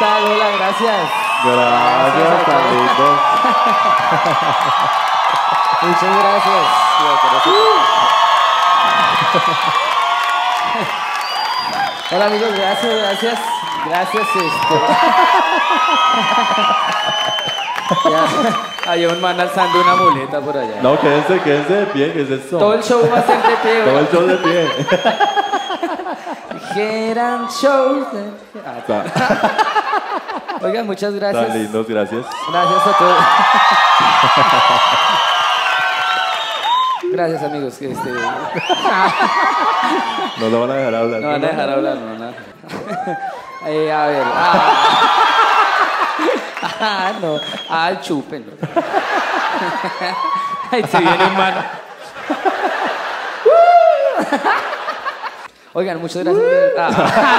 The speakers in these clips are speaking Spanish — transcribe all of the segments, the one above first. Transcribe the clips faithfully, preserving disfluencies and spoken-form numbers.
tal? Hola, gracias. Gracias, tan lindo. Muchas gracias. Hola amigos, gracias, gracias. Gracias, este. Ya, hay un man alzando una muleta por allá. No, quédense, quédense de pie, que es eso. Todo el show va a ser de pie. Todo el show de pie. Eran shows de... Ah, oigan, muchas gracias. Tan lindos, gracias. Gracias a todos. Gracias, amigos. que Este... No lo van a dejar hablar. No van a dejar hablar, no, no. Eh, a ver. Ah, ah no. Ah, chúpenlo. Ahí se viene un mano. Oigan, muchas gracias. Ah.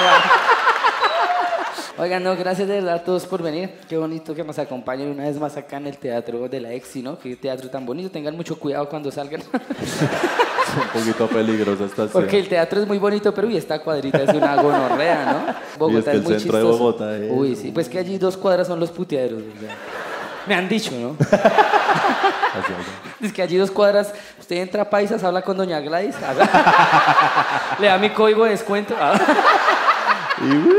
Oigan, no, gracias de verdad a todos por venir. Qué bonito que nos acompañen una vez más acá en el Teatro de la Exi, ¿no? Qué teatro tan bonito. Tengan mucho cuidado cuando salgan. Es un poquito peligroso esta ciudad. Porque el teatro es muy bonito, pero uy, esta cuadrita es una gonorrea, ¿no? Bogotá y es, que es muy el centro chistoso. de Bogotá es... Uy, sí, pues que allí dos cuadras son los puteaderos. O sea, me han dicho, ¿no? Así, así. Es que allí dos cuadras, usted entra a Paisas, habla con doña Gladys, haga- le da mi código de descuento. Y, uh,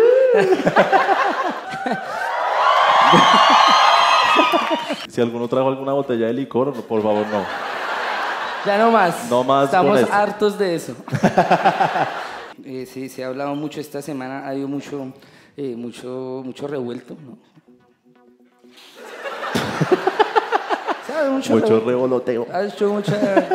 si alguno trajo alguna botella de licor, no, por favor, no. Ya no más. No más Estamos con eso. hartos de eso. eh, sí, se ha hablado mucho esta semana, ha habido mucho, eh, mucho, mucho revuelto, ¿no? Se ha habido mucho, Mucho revuelto. revoloteo. Ha hecho mucha...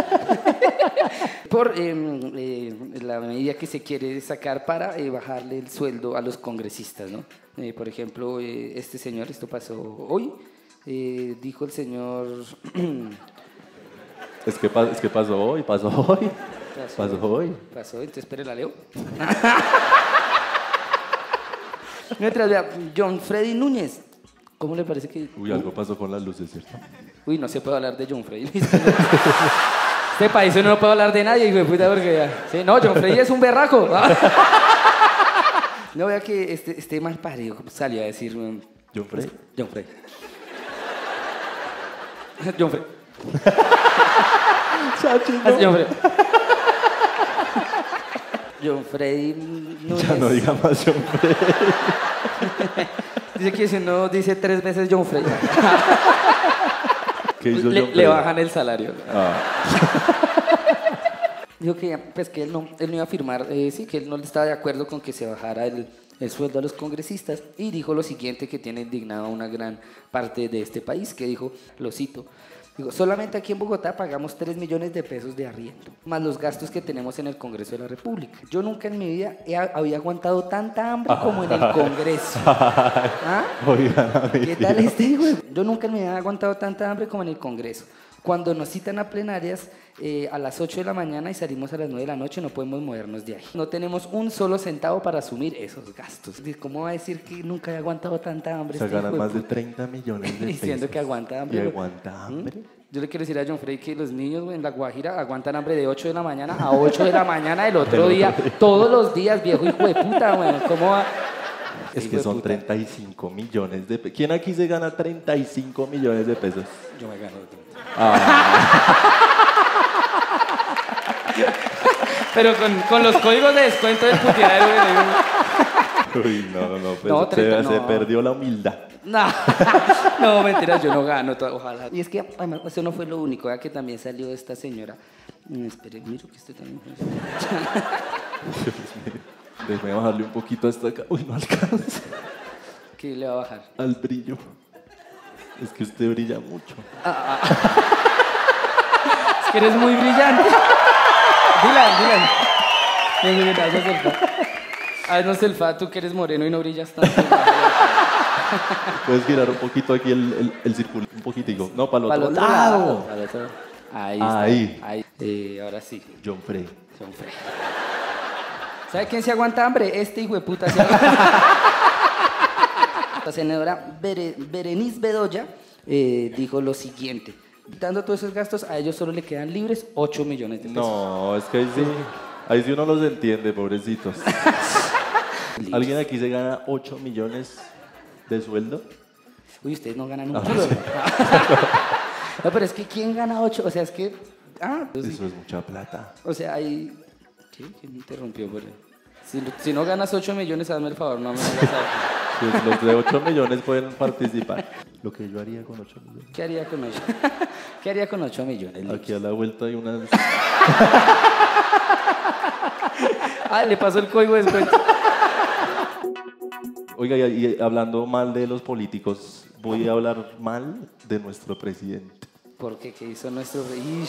Por eh, eh, la medida que se quiere sacar para eh, bajarle el sueldo a los congresistas, ¿no? Eh, por ejemplo, eh, este señor, esto pasó hoy, eh, dijo el señor... Es que, pa- es que pasó hoy, pasó hoy. Pasó hoy. Pasó, entonces espere, la leo. Mientras vea, John Freddy Núñez. ¿Cómo le parece que...? Uy, algo pasó con las luces, ¿cierto? Uy, no se puede hablar de John Freddy. Este país uno no puede hablar de nadie, hijo de puta, porque ya... Sí, no, John Freddy es un berraco. No, vea que este, este mal parido salió a decir... um, John Frey. John Freddy. John Freddy. Así, John Freddy. John Freddy Núñez. Ya no diga más John Frey. Dice que si no dice tres veces John Freddy, ¿Qué hizo le, John le Frey? bajan el salario. Ah, Dijo que, pues, que él, no, él no iba a firmar, eh, sí, que él no estaba de acuerdo con que se bajara el, el sueldo a los congresistas y dijo lo siguiente que tiene indignado a una gran parte de este país, que dijo, lo cito, digo, solamente aquí en Bogotá pagamos tres millones de pesos de arriendo, más los gastos que tenemos en el Congreso de la República. Yo nunca en mi vida he- había aguantado tanta hambre como en el Congreso. ¿Ah? oigan, ¿Qué tal este, güey? Yo nunca me había aguantado tanta hambre como en el Congreso. Cuando nos citan a plenarias eh, a las ocho de la mañana y salimos a las nueve de la noche, no podemos movernos de ahí. No tenemos un solo centavo para asumir esos gastos. ¿Cómo va a decir que nunca he aguantado tanta hambre? O sea, este ganan hijo de más de puta? treinta millones de pesos. Diciendo que aguanta hambre. ¿Y güey. aguanta hambre? ¿Mm? Yo le quiero decir a John Frey que los niños güey, en La Guajira aguantan hambre de ocho de la mañana a ocho de la mañana del otro día. Todos los días, viejo hijo de puta, güey. ¿Cómo va? Es Hijo que de son puta. treinta y cinco millones de pesos. ¿Quién aquí se gana treinta y cinco millones de pesos? Yo me gano. Pero con, con los códigos de descuento del puteadero. güey, Uy, no, no, no. Pues No, se, treinta, se no. perdió la humildad. No, no, mentiras, yo no gano, to- ojalá. Y es que además, eso no fue lo único, ya que también salió esta señora. Mm, espere, miro que estoy también. Déjame bajarle un poquito hasta acá. Uy, no alcanza. ¿Qué le va a bajar? Al brillo. Es que usted brilla mucho. Es que eres muy brillante. Dylan, Dylan. Ven, ven, haznos el fa. Haznos el fa, tú que eres moreno y no brillas tanto. Puedes girar un poquito aquí el, el, el círculo, un poquitico. No, para el Para otro, el otro lado. lado. Para el otro lado. Ahí está. Ahí. Ahí. Eh, ahora sí. John Frey. John Frey. ¿Sabe quién se aguanta hambre? Este hijo de puta se aguanta. La senadora Bere- Berenice Bedoya eh, dijo lo siguiente. Dando todos esos gastos, a ellos solo le quedan libres ocho millones de pesos. No, es que ahí sí, ahí sí uno los entiende, pobrecitos. ¿Alguien aquí se gana ocho millones ¿De sueldo? Uy, ustedes no ganan un Ah, culo. sí. No, pero es que ¿quién gana ocho? O sea, es que... Ah, pues sí. Eso es mucha plata. O sea, hay... ¿Qué? ¿Quién me interrumpió por ahí? Si, si no ganas ocho millones, hazme el favor, no me hagas a... Pues los de ocho millones pueden participar. Lo que yo haría con ocho millones. ¿Qué haría con ocho? ¿Qué haría con ocho millones? Aquí a la vuelta hay unas... Ah, le pasó el código de descuento. Oiga, y, y hablando mal de los políticos, voy a hablar mal de nuestro presidente. ¿Por qué? ¿Qué hizo nuestro rey?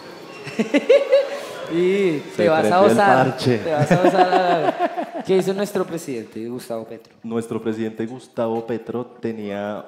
Y te Se vas a prendió el osar. parche. Te vas a osar. ¿Qué hizo nuestro presidente, Gustavo Petro? Nuestro presidente Gustavo Petro tenía...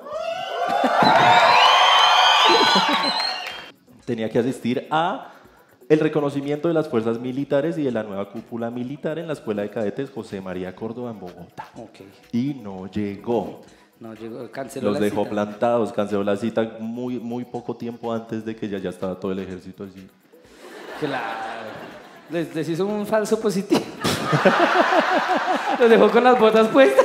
tenía que asistir a el reconocimiento de las fuerzas militares y de la nueva cúpula militar en la Escuela de Cadetes José María Córdoba en Bogotá. Ok. Y no llegó. No, llegó, canceló Los la dejó cita. plantados, canceló la cita muy, muy poco tiempo antes de que ya, ya estaba todo el ejército allí. Claro. Les, les hizo un falso positivo. Los dejó con las botas puestas.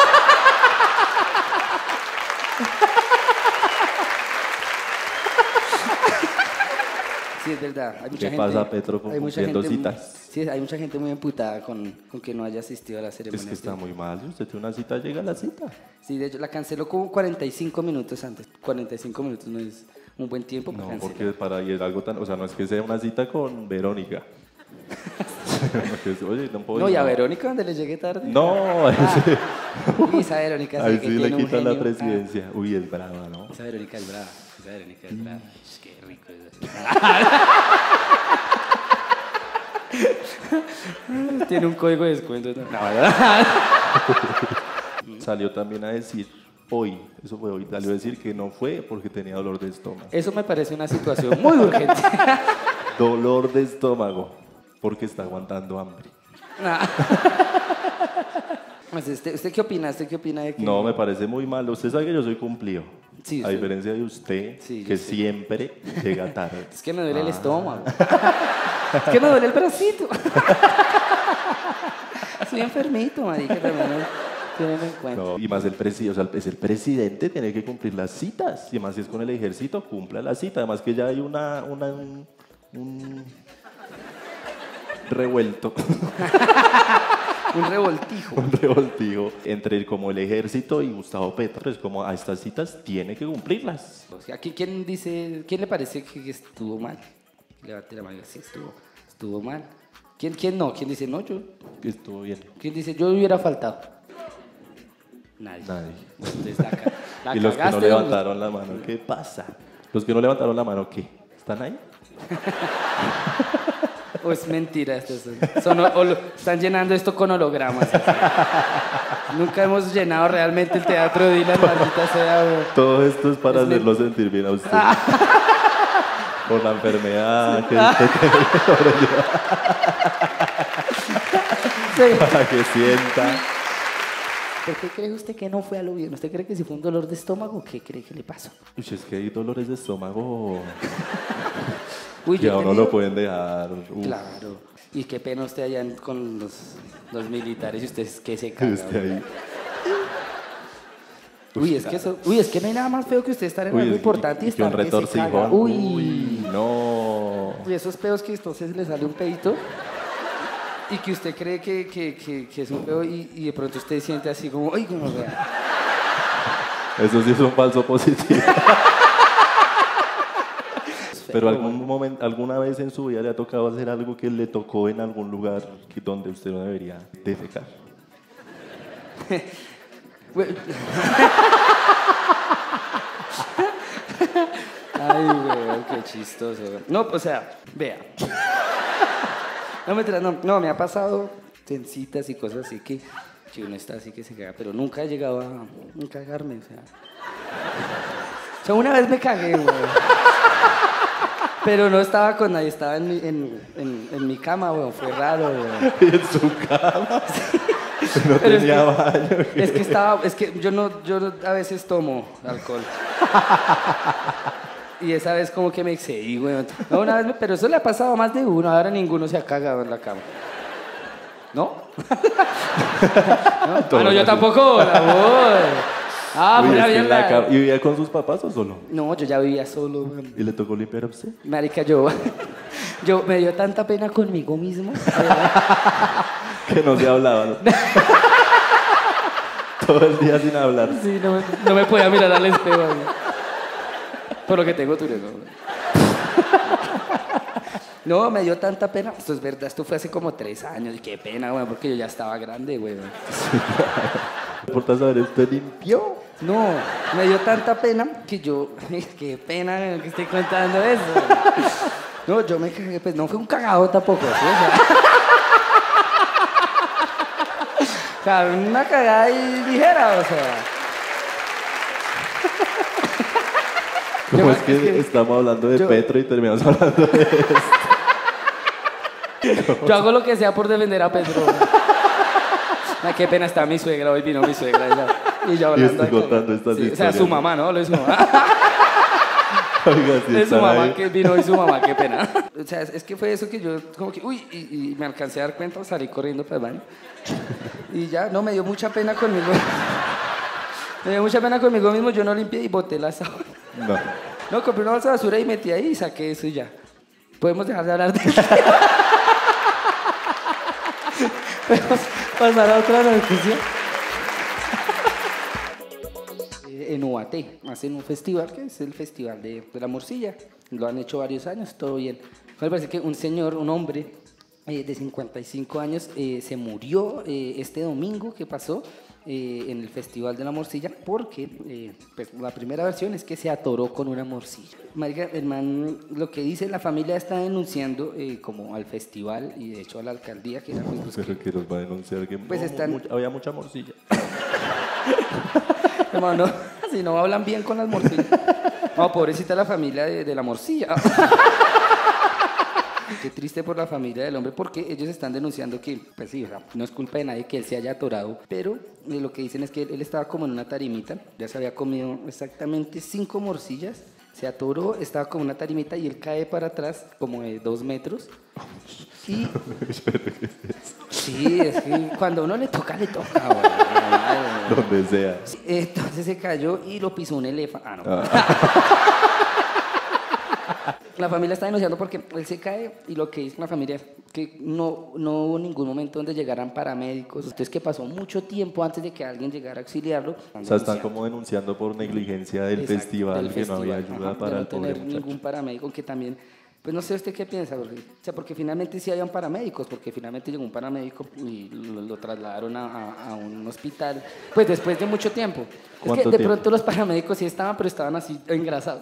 Sí, es verdad. Hay mucha ¿Qué gente, pasa, Petro, con hay mucha cumpliendo gente, citas? Sí, hay mucha gente muy emputada con, con que no haya asistido a la ceremonia. Es que está muy mal. Si usted tiene una cita, llega a la cita. Sí, de hecho, la canceló como cuarenta y cinco minutos antes. cuarenta y cinco minutos no es un buen tiempo para No, cancelar. porque para ir algo tan... O sea, no es que sea una cita con Verónica. Porque, oye, no puedo No, ir, y a Verónica, donde le llegue tarde. No, ahí sí, Uy, esa Verónica sí ahí que sí le tiene un quitan la genio. presidencia. Uy, es brava, ¿no? Ah, esa Verónica es brava. Esa Verónica es brava. Sh, qué rico eso. Tiene un código de descuento. No, no, ¿verdad? Salió también a decir hoy, eso fue hoy, salió a decir que no fue porque tenía dolor de estómago. Eso me parece una situación muy urgente. Dolor de estómago, porque está aguantando hambre. No. Pues, ¿Usted, ¿Usted qué opina? ¿Usted qué opina de que... No, me parece muy mal. Usted sabe que yo soy cumplido. Sí, a sí. diferencia de usted, Sí, yo que sé. siempre llega tarde. Es que me duele el Ah. estómago. Es que me duele el bracito. Estoy enfermito, marica, también. Tienen en cuenta. No, y más el presidente, o sea, es el presidente, tiene que cumplir las citas. Y además si es con el ejército, cumpla la cita. Además que ya hay una, una un, un revuelto, Un revoltijo. un revoltijo entre como el ejército y Gustavo Petro. Es como a estas citas tiene que cumplirlas. O sea, aquí quién dice, ¿quién le parece que estuvo mal? Levante la mano, sí, estuvo, estuvo mal. ¿Quién, quién no? ¿Quién dice no? Yo. Estuvo bien. ¿Quién dice yo hubiera faltado? Nadie. Nadie. Entonces, la, ca- la Y los que no cagaste, levantaron la mano, ¿qué pasa? Los que no levantaron la mano, ¿qué? ¿Están ahí? ¿O es mentira esto? Son, son o- holo- están llenando esto con hologramas. así. Nunca hemos llenado realmente el teatro de Dylan, maldita sea. güey. Todo esto es para Es men- hacerlo sentir bien a usted. Por la enfermedad que usted tiene sobrelleva, Sí. para que sienta. ¿Por qué cree usted que no fue al bien? ¿Usted cree que si fue un dolor de estómago? ¿Qué cree que le pasó? Uy, es que hay dolores de estómago Uy, que yo a he uno tenido- lo pueden dejar. Uf, Claro. Y qué pena usted allá en- con los, los militares y usted es que se caga. usted güey. ahí. Uy, es que eso, uy, es que no hay nada más feo que usted estar en Uy, algo es- importante y y que un estar que se caga. retorcijón. Uy. Uy, no. Y esos peos que entonces le sale un pedito y que usted cree que, que, que, que es un peo y, y de pronto usted siente así como, ¡ay, como vea! Eso sí es un falso positivo. Pero algún momento, alguna vez en su vida le ha tocado hacer algo que le tocó en algún lugar que- donde usted no debería defecar. Güey. Ay, güey, qué chistoso. güey. No, o sea, vea. No, mentira, no, no, me ha pasado en citas y cosas así que, que uno está así que se caga, pero nunca he llegado a, a cagarme, o sea. O sea, una vez me cagué, güey. Pero no estaba con nadie, estaba en mi, en, en, en mi cama, güey, fue raro, güey. En su cama. No Pero es tenía que- baño. Es que estaba, es que yo no, yo no- a veces tomo alcohol. Y esa vez como que me excedí, güey. No, una vez, me- pero eso le ha pasado a más de uno, ahora ninguno se ha cagado en la cama. ¿No? ¿No? Todo Ah, no, yo así. tampoco, la voy. Ah, Uy, pura es que en la mierda. ca- ¿Y vivía con sus papás o solo? No, yo ya vivía solo, weón. ¿Y le tocó limpiar a usted? Marica, yo, yo me dio tanta pena conmigo mismo. Que no se hablaba, ¿no? Todo el día sin hablar. Sí, no, me- no me podía mirar al espejo. weón. Por lo que tengo tu No, me dio tanta pena. Esto es verdad, esto fue hace como tres años. Y qué pena, güey, porque yo ya estaba grande, güey. ¿No importa saber, usted limpió? No, me dio tanta pena que yo... Qué pena que estoy contando eso. No, yo me cagué, pues no fue un cagado tampoco. ¿Sí? O sea, o sea, una cagada ahí ligera, o sea... ¿Cómo Yo- es que, es que- estamos hablando de yo- Petro y terminamos hablando de esto? Yo hago lo que sea por defender a Pedro. Ay, qué pena está mi suegra, hoy vino mi suegra. Y, ya, y yo hablando. estoy de- contando estas Sí, o sea, historias. su mamá, ¿no? Lo es su mamá. Oiga, si Es su están mamá ahí. que vino y su mamá, qué pena. O sea, es, es que fue eso que yo, como que, uy, y, y me alcancé a dar cuenta, salí corriendo para el baño. Y ya, no, me dio mucha pena conmigo. Me dio mucha pena conmigo mismo, yo no limpié y boté la sábana. No. No, compré una bolsa de basura y metí ahí y saqué eso y ya. Podemos dejar de hablar de eso. Podemos pasar a otra noticia. Eh, En U A T hacen un festival que es el Festival de, de la Morcilla. Lo han hecho varios años, todo bien. Me parece que un señor, un hombre eh, de cincuenta y cinco años eh, se murió eh, este domingo que pasó eh, en el Festival de la Morcilla porque eh, pues, la primera versión es que se atoró con una morcilla. Marica, el man, lo que dice, la familia está denunciando eh, como al festival y de hecho a la alcaldía que era pues, los que- Pero que nos va a denunciar que Pues no, están- mucha- había mucha morcilla. Hermano, si no hablan bien con las morcillas. No, pobrecita la familia de, de la morcilla. Qué triste por la familia del hombre porque ellos están denunciando que, pues sí, o sea, no es culpa de nadie que él se haya atorado, pero eh, lo que dicen es que él, él estaba como en una tarimita, ya se había comido exactamente cinco morcillas, se atoró, estaba como en una tarimita y él cae para atrás como de dos metros. Y... Sí, es que cuando a uno le toca, le toca. güey. Donde sea. Sí, entonces se cayó y lo pisó un elefante. Ah, no. La familia está denunciando porque él se cae y lo que dice la familia es que no, no hubo ningún momento donde llegaran paramédicos. Entonces que pasó mucho tiempo antes de que alguien llegara a auxiliarlo. O sea, están como denunciando por negligencia del Exacto, festival del que no había festival, ayuda ajá, para de el no pobre tener muchacho. ningún paramédico, que también, pues no sé usted qué piensa, porque, o sea, porque finalmente sí habían paramédicos, porque finalmente llegó un paramédico y lo, lo trasladaron a, a- a un hospital, pues después de mucho tiempo. Es que ¿Cuánto de tiempo? pronto los paramédicos sí estaban, pero estaban así engrasados.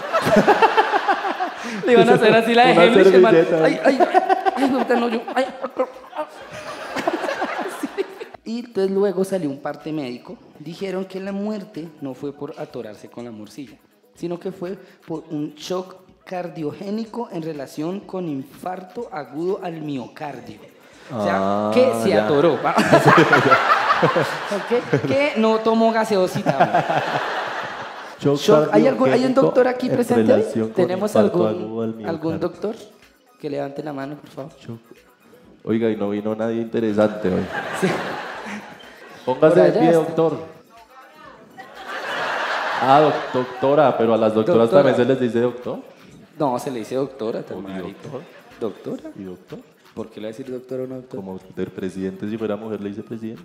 Le iban a hacer así la de Una Heimlich, el man, servilleta. ay, ay, ay, puta, no, yo, ay, sí. Y entonces luego salió un parte médico. Dijeron que la muerte no fue por atorarse con la morcilla, sino que fue por un shock cardiogénico en relación con infarto agudo al miocardio. O sea, Ah, que se ya. atoró. ¿va? ¿Ok? Que no tomó gaseosita. ¿va? Shock Shock. ¿Hay, algún, ¿Hay un cardiogénico doctor aquí en presente hoy? relación con ¿Tenemos infarto agudo al algún, miocardio. algún doctor? Que levante la mano, por favor. Shock. Oiga, y no vino nadie interesante hoy. Sí. Póngase Por de allá pie, está. doctor. Ah, doc- doctora, pero a las doctoras Doctora. también se les dice doctor. No, se le dice doctora, tan ¿O marica. doctor? ¿Doctora? ¿Y doctor? ¿Por qué le va a decir doctora o no doctora? Como del presidente, si fuera mujer, le dice presidente.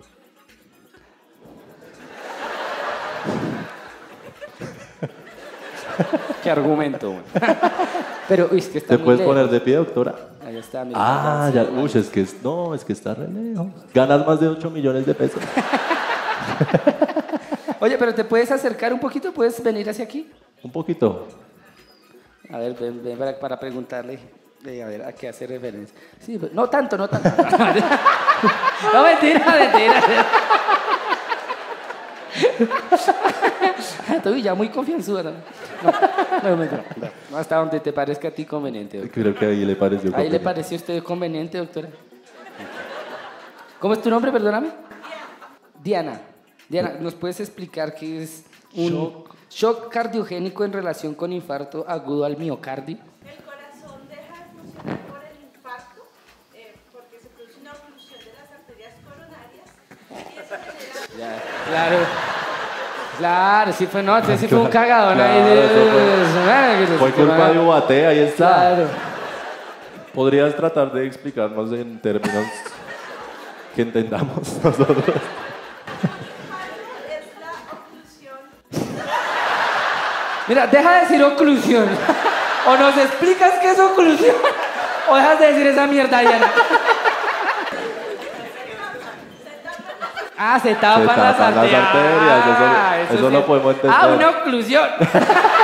¿Qué argumento? güey? Pero, uy, es que está ¿Te muy puedes lejos. poner de pie, doctora? Ahí está, mira. Ah, ya. sí, Uy, es que es, no, es que está re lejos. Ganas más de ocho millones de pesos. Oye, pero ¿te puedes acercar un poquito? ¿Puedes venir hacia aquí? Un poquito. A ver, ven, ven para, para preguntarle, eh, a ver, ¿a qué hace referencia? Sí, pues, no tanto, no tanto. No, mentira, mentira. Estoy ya muy confianzuda. No, no, no, mentira. No, hasta donde te parezca a ti conveniente. doctor. Creo que ahí le pareció. ¿Ahí le conveniente. pareció a usted conveniente, doctora? ¿Cómo es tu nombre, perdóname? Diana. Diana, ¿nos puedes explicar qué es un shock, shock cardiogénico en relación con infarto agudo al miocardio? El corazón deja de funcionar por el infarto eh, porque se produce una oclusión de las arterias coronarias y eso genera Ya, claro. Claro, sí fue, no, entonces sí fue un cagadón Claro, ahí. de- eso fue- de- Fue culpa de Ubate, ahí está. Claro. ¿Podrías tratar de explicarnos en términos que entendamos nosotros? Es la oclusión. Mira, deja de decir oclusión. O nos explicas qué es oclusión, o dejas de decir esa mierda, Diana. Ah, se tapan, Se las tapan las arterias. arterias, eso- Ah, eso lo podemos entender. Ah, una oclusión. Deja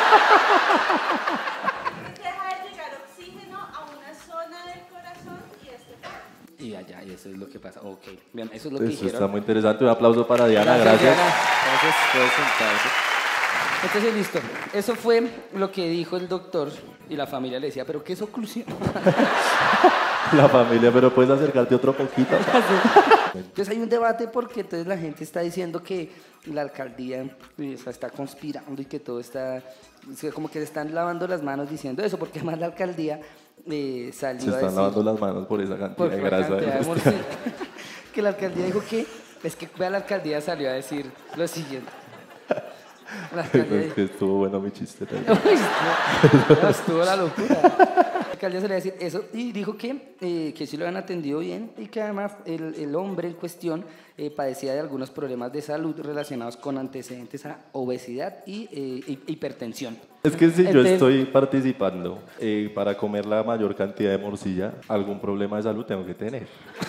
de llegar oxígeno a una zona del corazón y este falla. Y allá, y eso es lo que pasa. Ok, bien, eso es lo que Eso dijeron. está muy interesante. Un aplauso para Diana, Gracias, gracias. Diana. Gracias, puedes sentarse. Entonces, listo. Eso fue lo que dijo el doctor y la familia le decía, ¿pero qué es oclusión? La familia, pero puedes acercarte otro poquito. Entonces hay un debate porque entonces la gente está diciendo que la alcaldía eh, o sea, está conspirando y que todo está, o sea, como que se están lavando las manos diciendo eso, porque además la alcaldía eh, salió Se a están decir... lavando las manos por esa cantidad por de la grasa. cantidad de de morcilla. Que la alcaldía dijo que, es que vea, la alcaldía salió a decir lo siguiente. La alcaldía Es dijo, que estuvo bueno mi chiste también. Uy, no, no, estuvo la locura. La alcaldía se le iba a decir eso y dijo que, eh, que sí lo habían atendido bien y que además el, el hombre en cuestión eh, padecía de algunos problemas de salud relacionados con antecedentes a obesidad y eh, hi- hipertensión. Es que si yo Entonces- estoy participando eh, para comer la mayor cantidad de morcilla, algún problema de salud tengo que tener.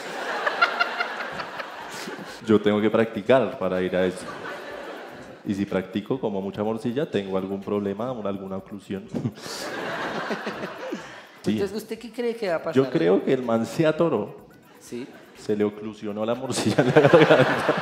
Yo tengo que practicar para ir a eso. Y si practico como mucha morcilla, tengo algún problema, una- alguna oclusión. Sí. Entonces, ¿usted qué cree que va a pasar? Yo creo que el man se atoró, Sí. se le oclusionó la morcilla en la garganta.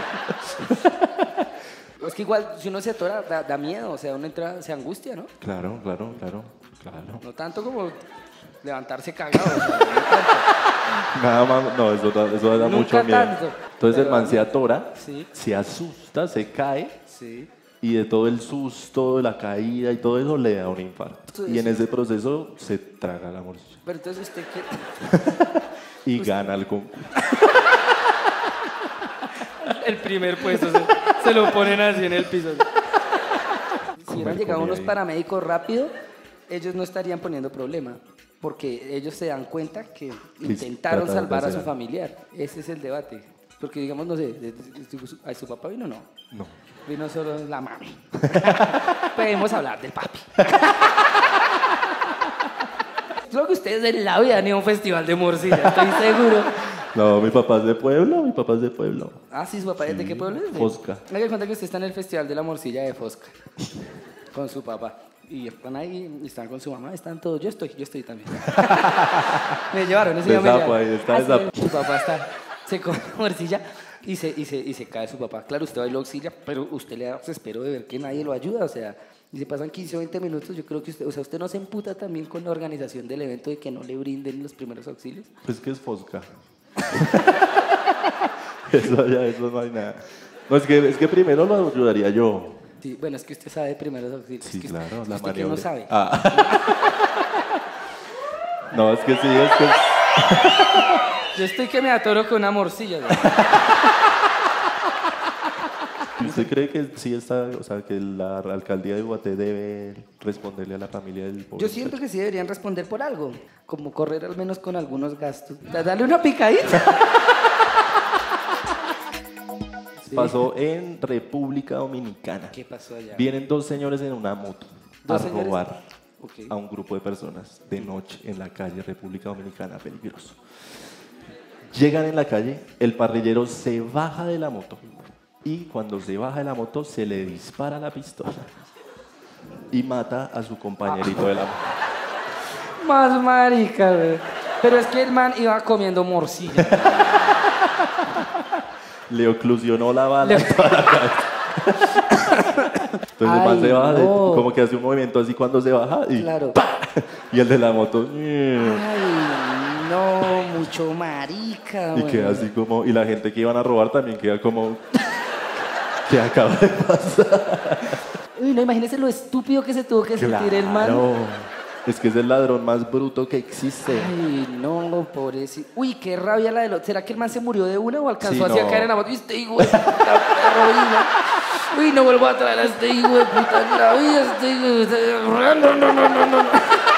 Es que igual, si uno se atora, da, da miedo, o sea, uno entra, se angustia, ¿no? Claro, claro, claro, claro. No tanto como levantarse cagado. o sea, no tanto. Nada más, no, eso, da- eso da Nunca mucho miedo. tanto, Entonces el pero- man se atora, Sí. se asusta, se cae Sí. y de todo el susto, de la caída y todo eso le da un infarto. Sí, Y en sí. ese proceso se traga la morcilla Pero entonces usted qué... y gana el concurso. El primer puesto se, se lo ponen así en el piso. Si Comer hubieran llegado comida unos ahí. paramédicos rápido, ellos no estarían poniendo problema. Porque ellos se dan cuenta que intentaron trataron de salvar a su hacer. familiar. Ese es el debate. Porque digamos, no sé, de- de- de- su- ¿a su papá vino o no? No. Vino solo la mami. Podemos hablar del papi. Creo que ustedes en la vida han ido a un festival de morcilla, estoy seguro. No, mi papá es de pueblo, mi papá es de pueblo. Ah, sí, su papá es de qué pueblo es. De- Fosca. Me doy cuenta que usted está en el festival de la morcilla de Fosca. Con su papá. Y están ahí, y están con su mamá, están todos. Yo estoy, yo estoy también. Me llevaron, ese De día me sapo llevaron. ahí, está Ah, de sí, sapo. su papá está, se come morcilla y se, y, se, y se cae su papá. Claro, usted va y lo auxilia, pero usted le da desespero de ver que nadie lo ayuda. O sea, y se pasan quince o veinte minutos. Yo creo que usted, o sea, usted no se emputa también con la organización del evento de que no le brinden los primeros auxilios. Pues que es Fosca. Eso ya, eso no hay nada. No, es que, es que primero lo ayudaría yo. Sí, bueno, es que usted sabe de primeros auxilios. Sí, es que claro, usted, la ¿usted qué no maniobra. sabe? Ah. No, es que sí, es que... Yo estoy que me atoro con una morcilla. ¿no? ¿Usted cree que sí está, o sea, que la alcaldía de Guaté debe responderle a la familia del pobre Yo siento que sí deberían responder por algo, como correr al menos con algunos gastos. Da- Darle una picadita. Sí. Pasó en República Dominicana. ¿Qué pasó allá? Vienen dos señores en una moto a ¿Dos señores? robar Ok. a un grupo de personas de noche en la calle República Dominicana, peligroso. Llegan en la calle, el parrillero se baja de la moto y cuando se baja de la moto se le dispara la pistola y mata a su compañerito de la moto. Más marica, güey. Pero es que el man iba comiendo morcilla. Le oclusionó la bala Le- en toda la cabeza. Entonces el man Ay, se baja, de- no. como que hace un movimiento así cuando se baja y, Claro. ¡pa! Y el de la moto Ay, no, mucho marica, y güey. queda así como, y la gente que iban a robar también queda como, ¿qué acaba de pasar? Uy, no, imagínese lo estúpido que se tuvo que sentir el man. Claro. Es que es el ladrón más bruto que existe. Ay, no, pobrecito. Uy, qué rabia la de lo... ¿Será que el man se murió de una o alcanzó Sí, así a no. caer en la moto? Y este hijo de puta perro, Uy, no vuelvo a traer a este hijo de puta en la vida. Este hijo de puta. No, no, no, no, no.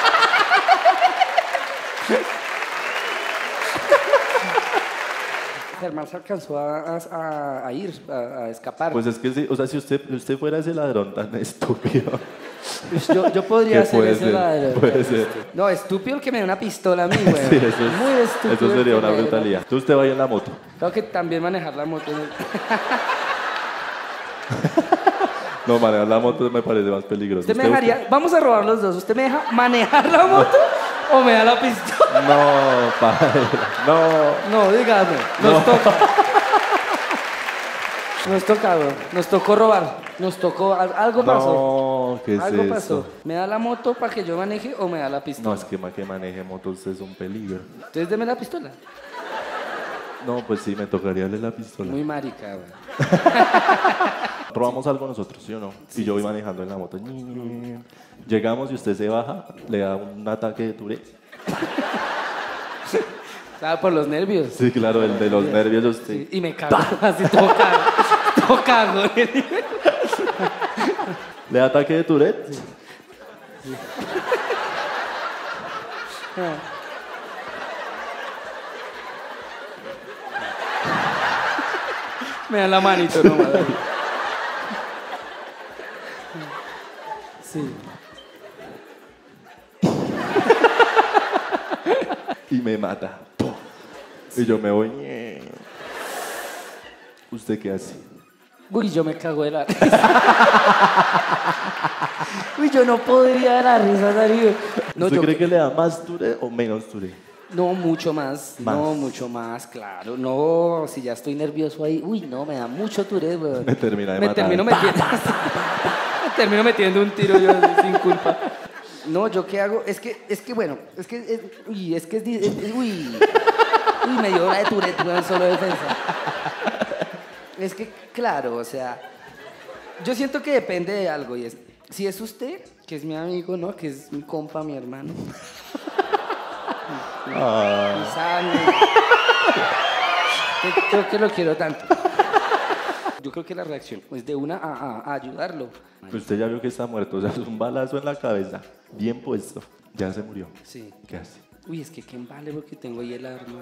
Germán se alcanzó a, a, a ir, a, a escapar. Pues es que, sí, o sea, si usted, si usted fuera ese ladrón tan estúpido. Pues yo, yo podría ¿Qué ser puede ese ser? ladrón. Puede ser. No, estúpido el que me dé una pistola a mí, güey. Sí, eso, es- Muy estúpido. eso el sería que una me dé brutalidad. Entonces usted vaya en la moto. Tengo que también manejar la moto. No, manejar la moto me parece más peligroso. ¿Usted me ¿Usted- dejaría? Vamos a robar los dos. ¿Usted me deja manejar la moto o me da la pistola? No, padre. No. No, dígame. Nos toca. Nos toca, bro. Nos tocó robar. Nos tocó. al- Algo pasó. No, ¿qué es Algo eso? pasó. ¿Me da la moto para que yo maneje o me da la pistola? No, es que más que maneje motos es un peligro. Entonces deme la pistola. No, pues sí, me tocaría darle la pistola. Muy marica, güey. Robamos algo nosotros, ¿sí o no? Y yo voy manejando en la moto. Llegamos y usted se baja, le da un ataque de Tourette. Estaba por los nervios. Sí, claro, el de los nervios usted. Sí, y me cago. Así todo cago. Todo cago. ¿Le da ataque de Tourette? Me da la manito, no, madre. Sí. Y me mata. Y yo me voy. ¿Usted qué hace? Uy, yo me cago de la risa. Uy, yo no podría dar la risa, Darío. No, ¿Usted yo cree que le da más Tourette o menos Tourette? No, mucho más, Más. no, mucho más, claro. No, si ya estoy nervioso ahí, uy, no, me da mucho Tourette, weón. Me termina de me matar. Termino metiendo, me termino metiendo un tiro yo sin culpa. No, ¿yo qué hago? Es que, es que bueno, es que, es, uy, es que es, di- es- es- uy, uy, me dio la de Tourette, weón, solo defensa. Es que, claro, o sea, yo siento que depende de algo y es, si es usted, que es mi amigo, ¿no? Que es mi compa, mi hermano. Ah, Mi sangre. Yo creo que lo quiero tanto. Yo creo que la reacción es de una a, a- a ayudarlo. usted ya vio que está muerto. O sea, es un balazo en la cabeza. Bien puesto. Ya se murió. Sí. ¿Qué hace? Uy, es que qué vale porque tengo ahí el arma.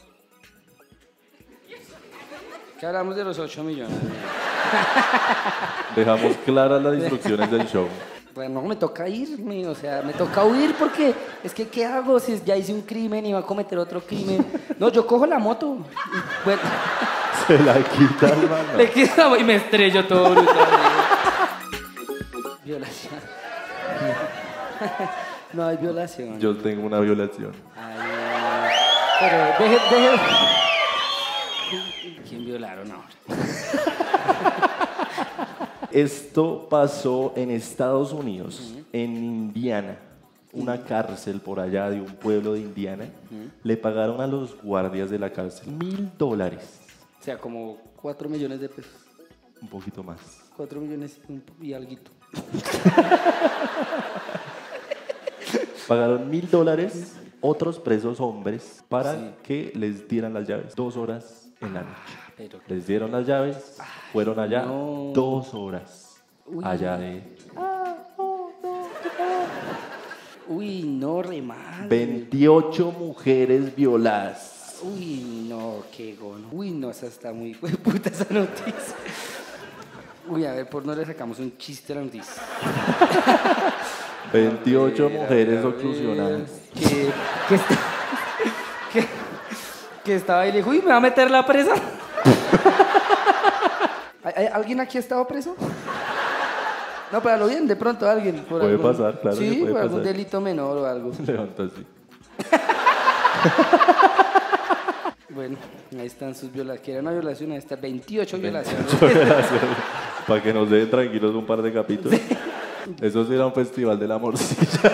¿Qué hablamos de los ocho millones? Dejamos claras las instrucciones del show. Bueno, me toca irme, o sea, me toca huir porque es que ¿qué hago si ya hice un crimen y va a cometer otro crimen? No, yo cojo la moto. y, bueno, Se la quita, hermano. le quito la mo- y me estrello todo brutal. Violación. No hay violación. Yo tengo una violación. Ay, pero deje, deje. ¿Quién violaron ahora? Esto pasó en Estados Unidos, en Indiana. Una cárcel por allá de un pueblo de Indiana. Le pagaron a los guardias de la cárcel mil dólares. O sea, como cuatro millones de pesos. Un poquito más. Cuatro millones y un- y alguito. Pagaron mil dólares otros presos hombres para Sí. que les dieran las llaves. Dos horas en la noche. Pero Les dieron las llaves, fueron allá no. dos horas. Uy. Allá de uy, no, re mal. veintiocho mujeres violadas. Uy, no, qué gono. Uy, no, esa está muy puta esa noticia. Uy, a ver, por no le sacamos un chiste a la noticia. veintiocho A ver, mujeres a ver, oclusionadas. Que, que, está- que, que estaba ahí y le dijo, uy, ¿me va a meter la presa? ¿Hay- hay- ¿Alguien aquí ha estado preso? No, pero a lo bien, de pronto alguien. Por Puede algún- pasar, claro que Sí, puede por algún pasar. delito menor o algo. Levanta así. Bueno, ahí están sus violaciones. Que era una violación, ahí está veintiocho violaciones. Para que nos dejen tranquilos un par de capítulos. Eso sí era un festival de la morcilla.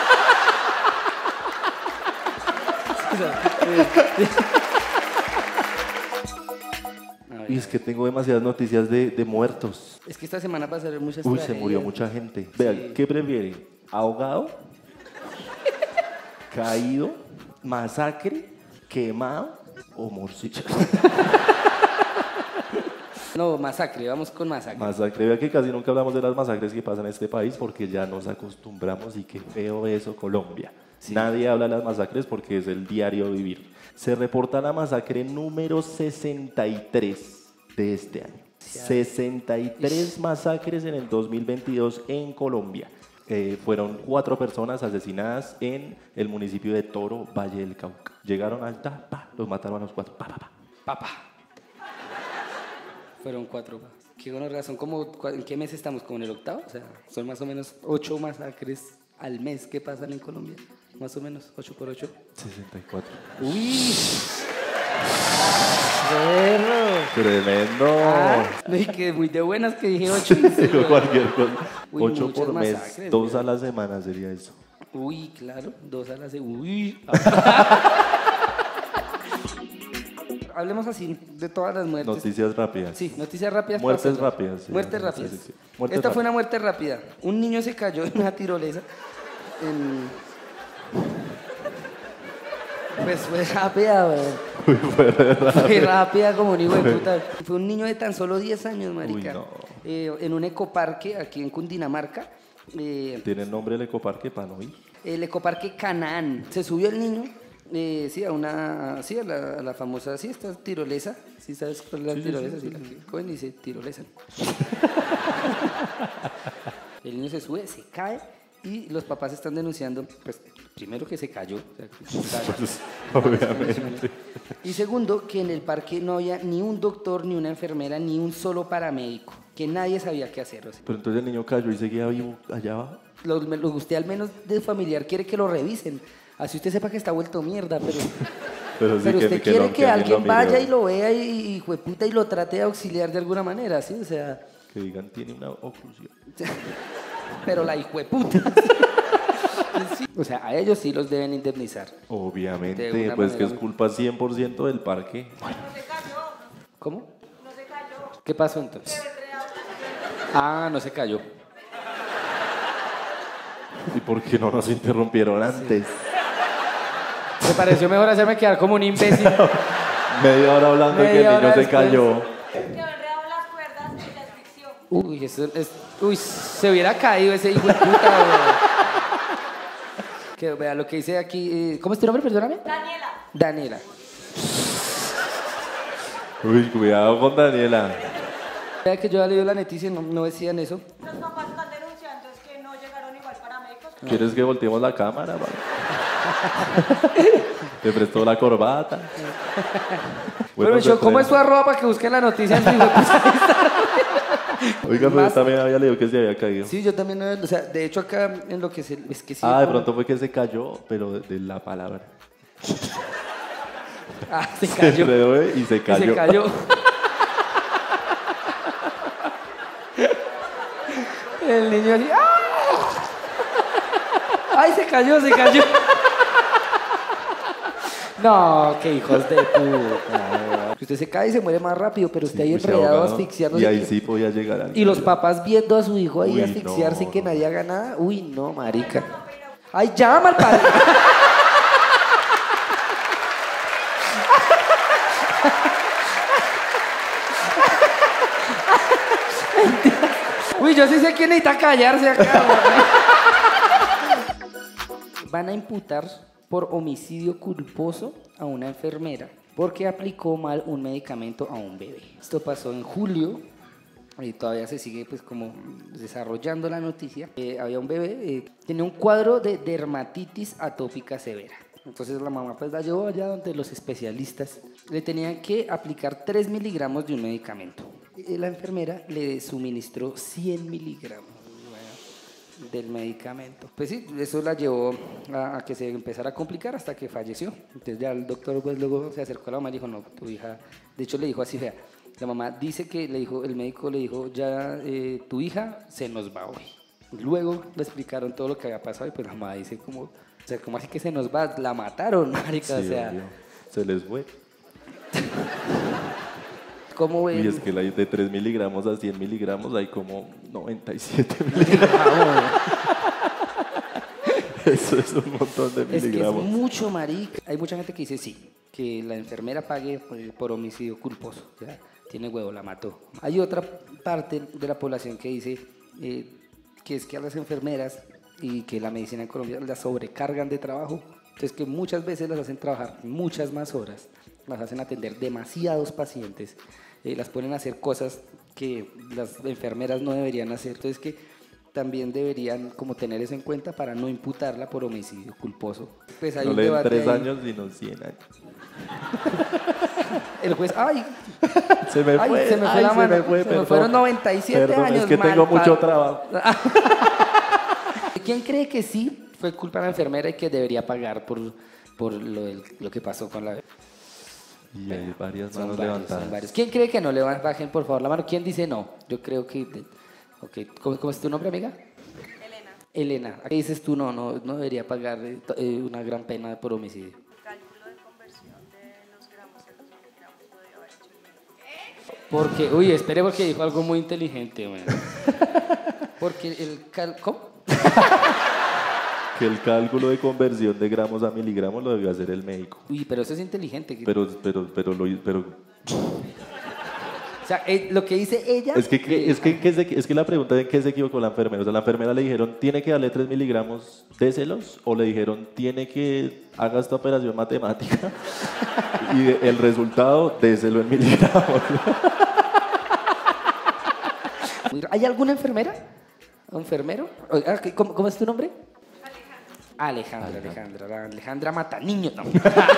A ver, Y es que tengo demasiadas noticias de, de muertos. es que esta semana va a ser muchas Uy, se tragedias. murió mucha gente. Vean, Sí. ¿qué prefiere? ¿Ahogado? ¿Caído? ¿Masacre? ¿Quemado? ¿O morcilla? No, masacre, vamos con masacre. Masacre, vea que casi nunca hablamos de las masacres que pasan en este país porque ya nos acostumbramos y qué feo eso, Colombia. Sí. Nadie habla de las masacres porque es el diario vivir. Se reporta la masacre número sesenta y tres de este año. sesenta y tres masacres en el dos mil veintidós en Colombia. Eh, fueron cuatro personas asesinadas en el municipio de Toro, Valle del Cauca. Llegaron al ta, pa, los mataron a los cuatro. Pa, pa, pa. Papá. Fueron cuatro. Qué buena razón. ¿Cómo, ¿En qué mes estamos? ¿Como en el octavo? O sea, son más o menos ocho masacres al mes que pasan en Colombia. Más o menos, ocho por ocho. sesenta y cuatro. ¡Uy! ¡Perro! ¡Tremendo! Ah, no, y que muy de buenas que dije ocho. Cualquier cosa. Uy, ocho por mes, masacres, dos ¿verdad? a la semana sería eso. Uy, claro, dos a la semana. Uy. Hablemos así de todas las muertes. Noticias rápidas. Sí, noticias rápidas. Muertes rápidas. Sí, muertes sí, rápidas. sí, sí. Muertes Esta rápidas. fue una muerte rápida. Un niño se cayó en una tirolesa. En... Pues fue rápida, güey. Fue rápida. Fue rápida como un hijo de puta. Fue un niño de tan solo diez años, marica. Uy, no. Eh, en un ecoparque aquí en Cundinamarca. Eh, ¿Tiene el nombre del ecoparque para no ir? el ecoparque Canaán. Se subió el niño, eh, sí, a una, sí, a la, a la famosa, sí, esta tirolesa. ¿Sí sabes cuál es la Sí, sí, tirolesa? sí, Sí, sí, la sí. que cogen y dice tirolesa. El niño se sube, se cae y los papás están denunciando, pues, primero que se cayó. O sea, que se cayó. Pues, obviamente. Y segundo, que en el parque no había ni un doctor, ni una enfermera, ni un solo paramédico, que nadie sabía qué hacer. O sea, Pero entonces el niño cayó y seguía vivo allá abajo. lo, lo- usted al menos de familiar quiere que lo revisen. Así usted sepa que está vuelto mierda, pero, Pero, sí pero que, usted que quiere lo- que, alguien lo alguien vaya mire, y lo vea y, y, jueputa, y lo trate de auxiliar de alguna manera, ¿sí? O sea, Que digan, tiene una oclusión. pero la hijueputa. Sí. O sea, a ellos sí los deben indemnizar. De Obviamente, una pues manera que es muy- culpa cien por ciento del parque. No se cayó, ¿Cómo? no se cayó. ¿Qué pasó entonces? Quedó enredado en la cuerda. Ah, no se cayó. ¿Y por qué no nos interrumpieron antes? Me pareció mejor hacerme quedar como un imbécil. Media hora hablando de que el Media niño hora se después. cayó. Quedó enredado en las cuerdas y la asfixió. Uy, eso es, uy, se hubiera caído ese hijo de puta, güey. Que vea lo que dice aquí. eh, ¿Cómo es tu nombre, perdóname? Daniela, Daniela. Uy, cuidado con Daniela. Vea que yo había leído la noticia y no, no decían eso. los papás están denunciando es que no llegaron igual paramédicos. ¿Quieres que volteemos la cámara? vale? Te prestó la corbata. Bueno, yo, ¿cómo es su arroba para que busquen la noticia en su hijo de puta? Oiga, pero Más- yo también había leído que se había caído. Sí, yo también, eh, o sea, de hecho acá en lo que se, es que sí. Ah, de como- pronto fue que se cayó, pero de, de la palabra. Ah, se Se cayó. enredó eh, y se Y cayó. se cayó. El niño así, ¡ah! ¡Ay, se cayó, se cayó! No, qué hijos de puta. Usted se cae y se muere más rápido, pero usted ahí Uy, se enredado, ahogado. asfixiándose. Y ahí sí podía llegar al Y los papás viendo a su hijo ahí Uy, asfixiarse no, y que no. nadie haga nada. Uy, no, marica. ¡Ay, llama al padre! Uy, yo sí sé quién necesita callarse acá. güey. Van a imputar por homicidio culposo a una enfermera porque aplicó mal un medicamento a un bebé. Esto pasó en julio y todavía se sigue pues como desarrollando la noticia. Eh, había un bebé, eh, tenía un cuadro de dermatitis atópica severa. Entonces la mamá pues la llevó allá donde los especialistas le tenían que aplicar tres miligramos de un medicamento. Y la enfermera le suministró cien miligramos del medicamento. Pues sí, eso la llevó a, a que se empezara a complicar hasta que falleció. Entonces ya el doctor pues luego se acercó a la mamá y dijo, no, tu hija, de hecho le dijo así, vea, la mamá dice que le dijo, el médico le dijo, ya eh, tu hija se nos va hoy. Luego le explicaron todo lo que había pasado y pues la mamá dice como, o sea, ¿cómo así que se nos va? La mataron, marica, Sí, o sea, obvio. Se les fue. ¿cómo ven? Y es que la de tres miligramos a cien miligramos hay como noventa y siete miligramos. Eso es un montón de Es que es miligramos. mucho, marica. Hay mucha gente que dice sí, que la enfermera pague por, por homicidio culposo. O sea, tiene huevo, la mató. Hay otra parte de la población que dice eh, que es que a las enfermeras y que la medicina en Colombia las sobrecargan de trabajo, entonces que muchas veces las hacen trabajar muchas más horas, las hacen atender demasiados pacientes, eh, las ponen a hacer cosas que las enfermeras no deberían hacer, entonces que también deberían como tener eso en cuenta para no imputarla por homicidio culposo. Pues hay No un le den debate tres ahí. años, sino cien años. El juez, ay, Se me ay, fue, se me fue ay, la se mano, me fue, se me perdón. fueron noventa y siete Perdón, años. es que mal, tengo mucho pa- trabajo. ¿Quién cree que sí fue culpa de la enfermera y que debería pagar por, por lo, del- lo que pasó con la... Y hay varias Son manos varios, levantadas. son varios. ¿Quién cree que no? Le bajen por favor la mano. ¿Quién dice no? Yo creo que... Okay. ¿Cómo, cómo es tu nombre, amiga? Elena, Elena. ¿Qué dices tú? No, no, no debería pagar eh, to- eh, una gran pena por homicidio. cálculo de conversión de los gramos a los miligramos podría haber hecho el mismo. Porque, uy, espere porque dijo algo muy inteligente, bueno. Porque el cal... ¿Cómo? Que el cálculo de conversión de gramos a miligramos lo debió hacer el médico. Uy, pero eso es inteligente. Pero, pero, pero, lo, pero O sea, eh, lo que dice ella... es que, que- eh, es, que, que se- es que la pregunta es en qué se equivocó la enfermera. O sea, la enfermera le dijeron, ¿tiene que darle tres miligramos, déselos? O le dijeron, ¿tiene que haga esta operación matemática? Y el resultado, déselo en miligramos. muy- ¿Hay alguna enfermera? ¿O enfermero? O- ah, ¿qué- ¿Cómo, cómo es tu nombre? Alejandra. Alejandra, Alejandra. La Alejandra mata niños. No,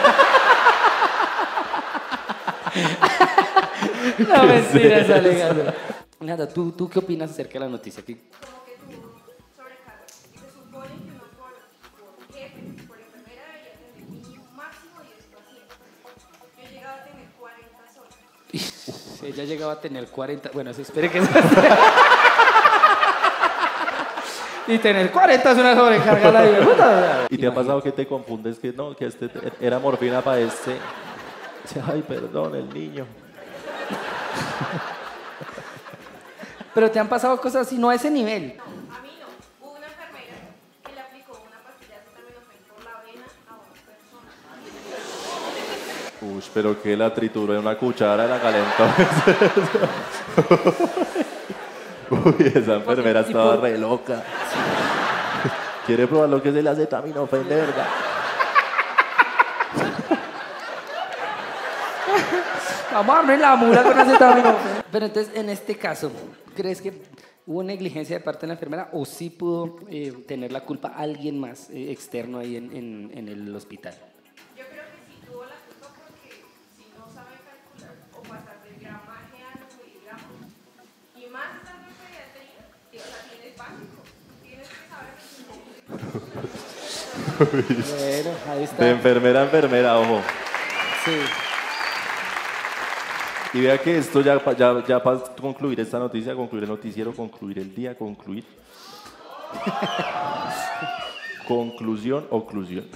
no mentiras, Alejandra. Nada, ¿tú, ¿tú qué opinas acerca de la noticia? ¿Qué- Como que tuvo sobrecarga. Y se supone que uno por, por jefe, por enfermera debería tener mínimo máximo diez pacientes. Yo he llegado a tener cuarenta solas. Ella llegaba a tener cuarenta. Bueno, eso espere que... Y tener cuarenta es una sobrecarga la vida. puta. ¿Y te ha pasado que te confundes que no, que este era morfina para este? Ay, perdón, el niño. Pero te han pasado cosas así, no a ese nivel. A mí no. Hubo una enfermera que le aplicó una pastilla de acetaminofén por la vena a una persona. Uy, pero que la trituró en una cuchara y la calentó. Uy, esa enfermera ¿Y por- estaba re loca. ¿Quiere probar lo que es el acetaminofén de verdad? Vamos a darle la mula con acetaminofén. Pero entonces, en este caso, ¿crees que hubo negligencia de parte de la enfermera o sí pudo eh, tener la culpa alguien más eh, externo ahí en, en- en el hospital? Yo creo que sí tuvo la culpa porque si no sabe calcular o pasar del gramaje a los miligramos, y más estando en pediatría, tío, o sea, tienes básico, tienes que saber. Bueno, ahí está. De enfermera a enfermera, ojo. Sí. Y vea que esto ya, pa- ya, ya para concluir esta noticia, concluir el noticiero, concluir el día, concluir. Conclusión, oclusión.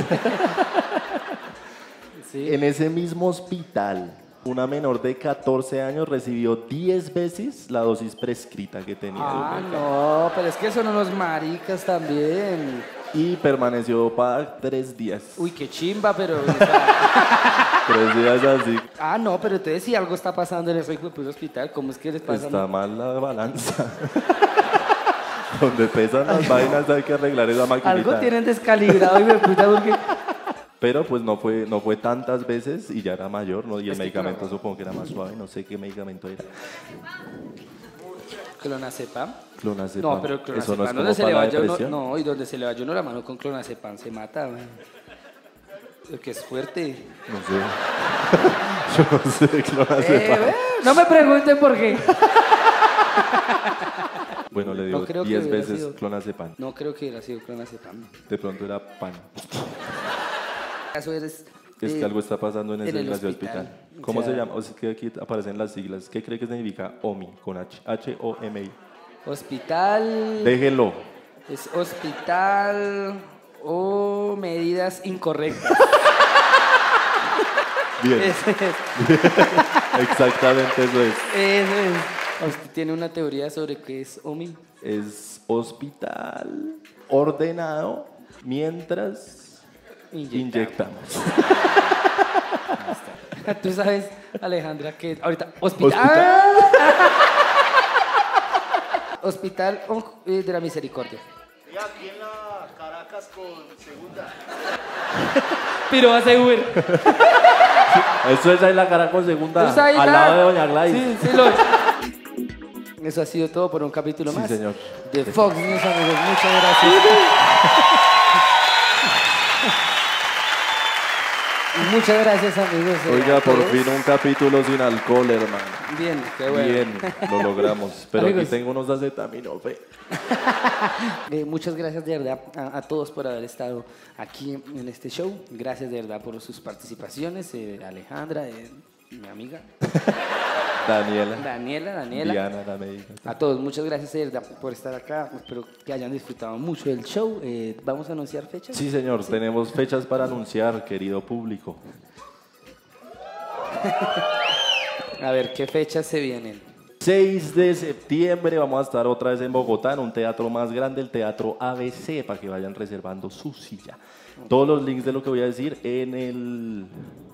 Sí. En ese mismo hospital, una menor de catorce años recibió diez veces la dosis prescrita que tenía. de un Ah, medicamento. no, pero es que son unos maricas también. Y permaneció dopada tres días. Uy, qué chimba, pero... o sea, Tres días así. ah, no, pero entonces si algo está pasando en ese hijo de puto hospital, ¿cómo es que les pasa? Está mal la balanza. Donde pesan las vainas hay que arreglar esa maquinita. Algo tienen descalibrado, hijo de puta, porque... Pero pues no fue, no fue tantas veces y ya era mayor, ¿no? Y el Es que medicamento claro. supongo que era más suave, no sé qué medicamento era. ¿Clonazepam? Clonazepam. No, pero el Eso no es clonazepam, como donde se le para la vaya uno, depresión. no, y donde se le vaya uno la mano con clonazepam se mata, man. Lo que es fuerte. No sé. Yo no sé, Eh, clonazepam. eh, no me pregunten por qué. Bueno, le dio No creo que diez hubiera veces sido. clonazepam. No creo que hubiera sido clonazepam. De pronto era pan. Eso eres... Es que eh, algo está pasando en ese en el desgraciado hospital. hospital. O ¿Cómo sea- se llama? O sea, que aquí aparecen las siglas. ¿Qué cree que significa O M I? Con H. H O M I. Hospital... Déjelo. Es hospital o medidas incorrectas. Bien. Ese es. Exactamente eso es. Eso es. ¿Usted tiene una teoría sobre qué es O M I? Es hospital ordenado mientras Inyectamos. inyectamos. Ahí está. Tú sabes, Alejandra, que ahorita... Hospital. Hospital. Hospital eh, de la Misericordia. Y aquí en la Caracas con segunda. Pero va a ser Uber. Eso es ahí la cara con segunda, Eso ahí al la- lado de Doña Gladys. Sí, sí, lo... Eso ha sido todo por un capítulo Sí, más. señor. De Fox News, amigos. Muchas gracias. Y muchas gracias, amigos. eh, Oiga, a por todos. fin un capítulo sin alcohol, hermano. Bien, qué bueno. Bien, lo logramos. Pero Amigos. aquí tengo unos acetaminofén. Eh, muchas gracias de verdad a, a todos por haber estado aquí en este show. Gracias de verdad por sus participaciones. Eh, Alejandra, eh, mi amiga. Daniela, Daniela, Daniela. Diana, la médica. A todos, muchas gracias de verdad por estar acá. Espero que hayan disfrutado mucho del show. Eh, ¿Vamos a anunciar fechas? Sí, señor, tenemos fechas para anunciar, querido público. A ver, ¿qué fechas se vienen? seis de septiembre vamos a estar otra vez en Bogotá, en un teatro más grande, el Teatro A B C, para que vayan reservando su silla. Todos los links de lo que voy a decir en el...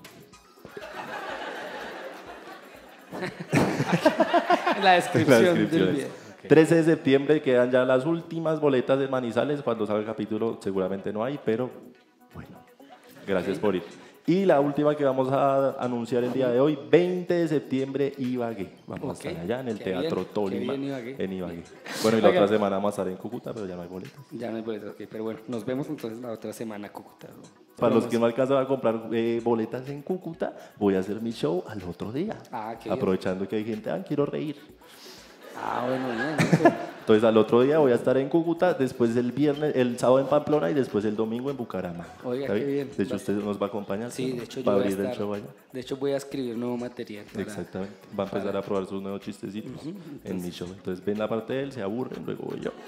En la descripción, las del descripciones. video. trece de septiembre quedan ya las últimas boletas de Manizales. Cuando salga el capítulo seguramente no hay, pero bueno, gracias por ir. Y la última que vamos a anunciar el día de hoy, veinte de septiembre, Ibagué. Vamos Ok, a estar allá en el qué Teatro bien, qué Tolima, bien, Ibagué. en Ibagué. Bueno, y la Oiga. otra semana vamos a estar en Cúcuta, pero ya no hay boletas. Ya no hay boletos, ok, pero bueno, nos vemos entonces la otra semana, Cúcuta. Para los que no alcanzan a comprar eh, boletas en Cúcuta, voy a hacer mi show al otro día. Ah, qué bien. Aprovechando que hay gente, ah, quiero reír. Ah, bueno, bien. Eso. Entonces al otro día voy a estar en Cúcuta, después el viernes, el sábado en Pamplona y después el domingo en Bucaramanga. Oiga, ¿Está qué bien. De hecho, usted nos va a acompañar. Sí, ¿no? de hecho yo Para voy a abrir el estar, show allá. de hecho voy a escribir nuevo material. para- Exactamente. Va a empezar a probar sus nuevos chistecitos en mi show. Entonces ven la parte de él, se aburren, luego voy yo.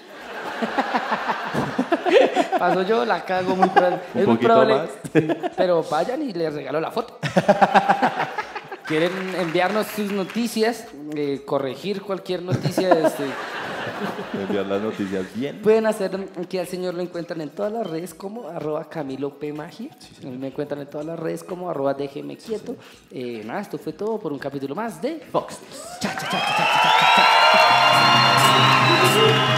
Paso yo, la cago muy probable. Un Es muy poquito probable, más. sí, pero vayan y les regalo la foto. Quieren enviarnos sus noticias, eh, corregir cualquier noticia, este, Enviar las noticias bien. pueden hacer que al señor lo encuentran en todas las redes como arroba Camilo P. Magia. A mí me encuentran en todas las redes como arroba déjeme quieto. Eh, nada, esto fue todo por un capítulo más de Fox News. Cha, cha, cha, cha, cha, cha, cha, cha.